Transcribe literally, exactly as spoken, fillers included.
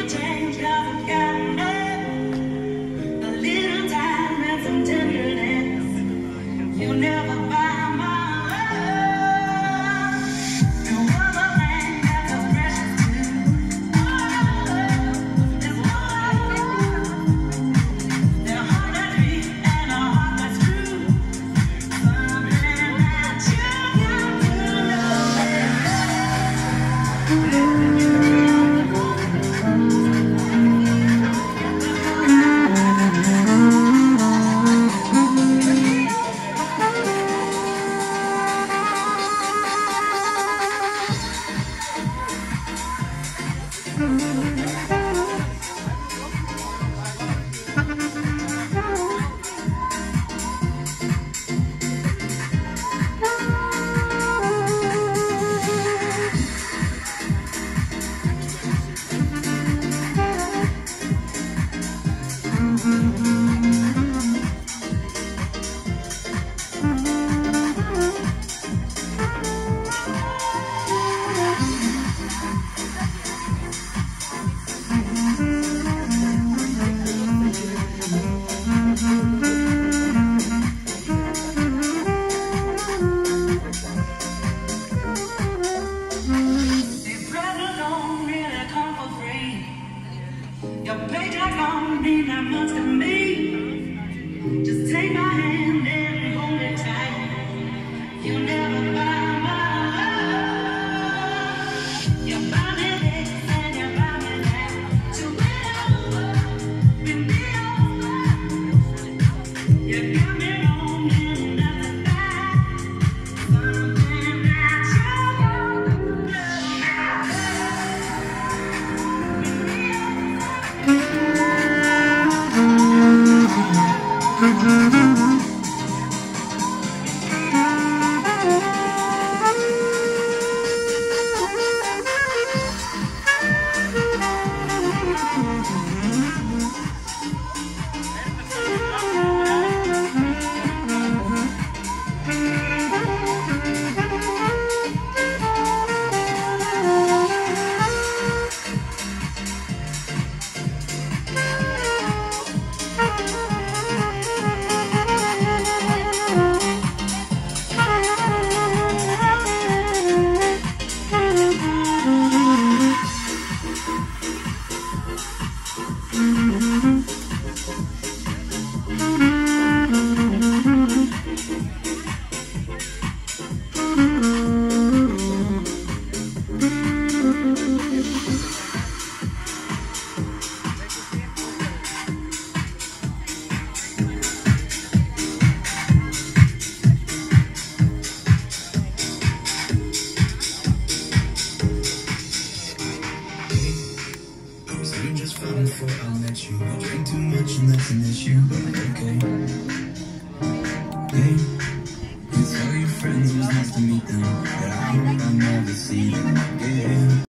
change of kindness, a little time and some tenderness. You never buy my love. No other thing that's so precious too. Oh, there's no love. Their heart that's beat and a heart that's true. Something that you got to your paycheck don't mean that much to me. Just take my hand and hold it tight. You'll never buy my love. You buy me this and you buy me that. To win over, win me over. You got me wrong and that's a fact. Something that you won't love. Before I met you, I drink too much and that's an issue, but okay. Hey, you tell your friends it was nice to meet them, but I hope I never see them again.